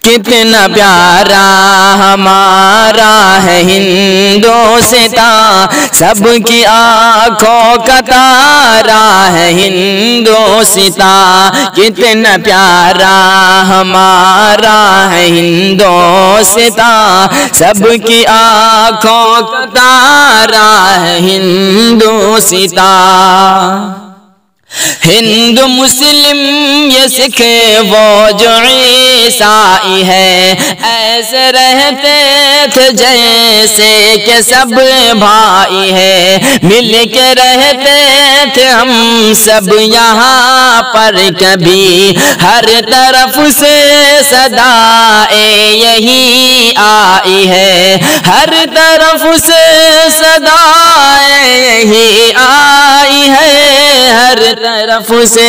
کتنا پیارا ہمارا ہے ہندوستان، سب کی آنکھوں کا تارا ہے ہندوستان، کتنا پیارا ہمارا ہے ہندوستان، سب کی آنکھوں کا تارا ہے ہندوستان۔ ہندو مسلم یہ سکھ وہ جو عیسائی ہے، ایسے رہتے تھے جیسے کہ سب بھائی ہے، مل کے رہتے تھے ہم سب یہاں پر، کبھی ہر طرف سے صدائے یہی آئی ہے، ہر طرف سے صدائے یہی آئی ہے، ہر طرف سے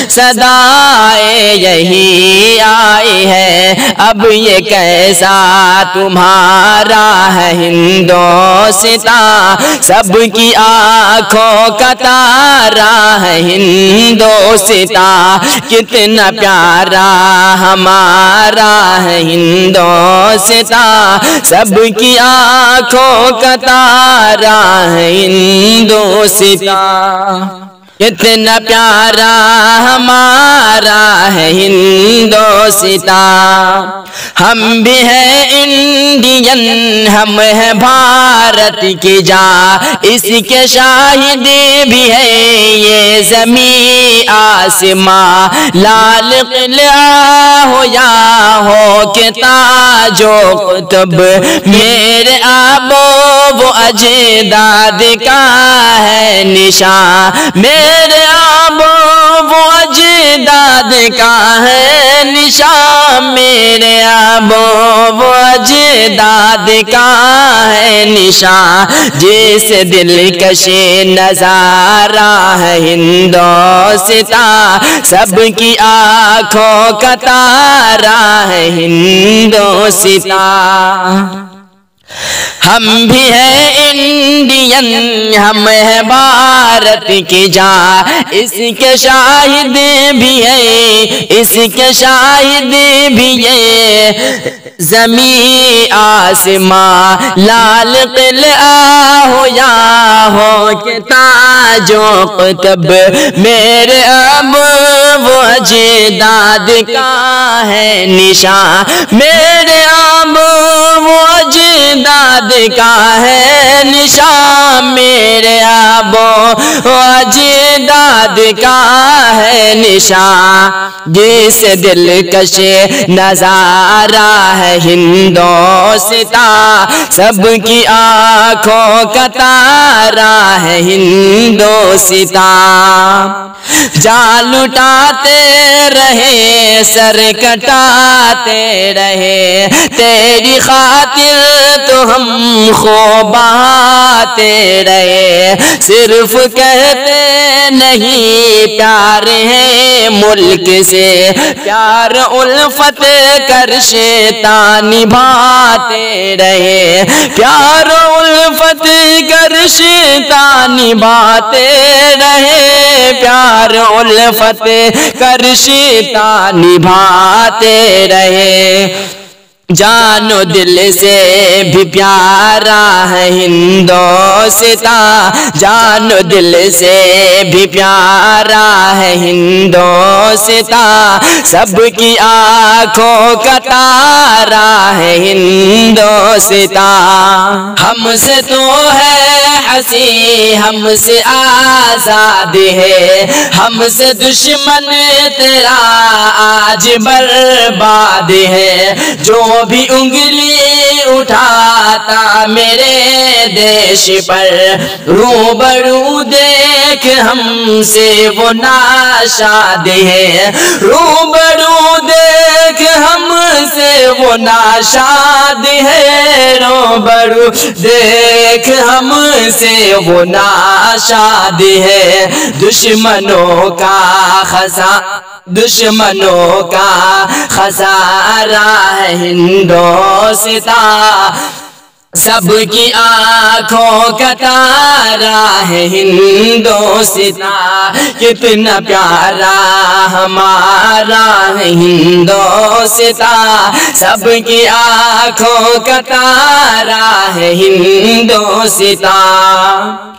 صدائے یہی آئی ہے۔ اب یہ کیسا تمہارا ہے ہندوستان، سب کی آنکھوں کا تارا ہے ہندوستان، کتنا پیارا ہمارا ہے ہندوستان، سب کی آنکھوں کا تارا ہے ہندوستان، کتنا پیارا ہمارا ہے ہندوستان۔ ہم بھی ہیں انڈین، ہم ہیں بھارت کی جان، اس کے شاہد بھی ہے یہ زمین آسماں، لال قلعہ ہو یا ہو کہ تاج و قطب، میرے آبا و اجداد کا ہے نشان، میرے آبا و اجداد کا ہے نشان، میرے آبا و اجداد کا ہے نشان، جس دلکش نظارہ ہے ہندوستان، سب کی آنکھوں کا تارا ہے ہندوستان۔ ہم بھی ہیں انڈین، ہم ہیں بھارت کی جان، اس کے شاہد بھی ہے، اس کے شاہد بھی ہے زمین آسماں، لال قلعہ ہو یا ہو کہ تاج و قطب، میرے ابا و اجداد کا ہے نشان، میرے ابا و اجداد کا ہے نشان، میرے آبا و اجداد کا ہے نشان، جس دلکش نظارہ ہے ہندوستان، سب کی آنکھوں کا تارا ہے ہندوستان۔ جان لٹاتے رہے سر کٹاتے رہے، تیری خاطر تو ہم خوب بہاتے رہے، صرف کہتے نہیں پیار ہے ملک سے، پیار الفت کر شیطان نبھاتے رہے، پیار الفت کر شیطان نبھاتے رہے، پیار الفت کر شیطان نبھاتے رہے، جان و دل سے بھی پیارا ہے ہندوستان، جان و دل سے بھی پیارا ہے ہندوستان، سب کی آنکھوں کا تارا ہے ہندوستان۔ ہم سے تو ہے ہنسی، ہم سے آزاد ہے، ہم سے دشمن تیرا آج برباد ہے، جو بھی انگلی اٹھاتا میرے دیش پر، روبرو دیکھ ہم سے وہ ناشاد ہے، روبرو دیکھ ہم سے وہ ناشاد ہے، روبرو دیکھ ہم سے وہ ناشاد ہے، دشمنوں کا خسارہ ہے ہندوستان، سب کی آنکھوں کا تارا ہے ہندوستان، کتنا پیارا ہمارا ہے ہندوستان، سب کی آنکھوں کا تارا ہے ہندوستان۔